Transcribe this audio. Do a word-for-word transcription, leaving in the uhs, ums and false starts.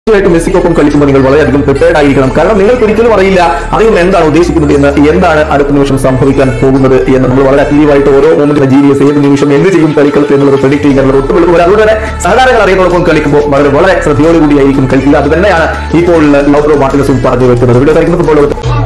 മെസ്സിക്കൊപ്പം കളിക്കുമ്പോൾ നിങ്ങൾ വളരെയധികം പ്രിപ്പയർഡ് ആയിരിക്കണം. കാരണം നിങ്ങൾക്ക് ഒരിക്കലും അറിയില്ല അദ്ദേഹം എന്താണ് ഉദ്ദേശിക്കുന്നത് എന്ന്, എന്താണ് അടുത്ത നിമിഷം സംഭവിക്കാൻ പോകുന്നത് എന്ന്. നമ്മൾ വളരെ ആക്റ്റീവായിട്ട് ഓരോ മൊമെന്റിന് ജീനിയസ് ഏത് നിമിഷം എന്ത് ചെയ്യും കളിക്കൾക്ക് എന്നുള്ളത് പ്രെഡിക്ട് ചെയ്യാനുള്ള ഒട്ടുമില്ല. അതുകൊണ്ട് തന്നെ സാധാരണ അറിയുന്നതോടൊപ്പം കളിക്കുമ്പോൾ വളരെ വളരെ ശ്രദ്ധയോടുകൂടിയായിരിക്കും കളിക്കുക. അത് തന്നെയാണ് ഇപ്പോൾ ലൗതാരോ മാർട്ടിനസും പറഞ്ഞു വെക്കുന്നത്. ഇവിടെ കളിക്കുന്ന ഫുട്ബോൾ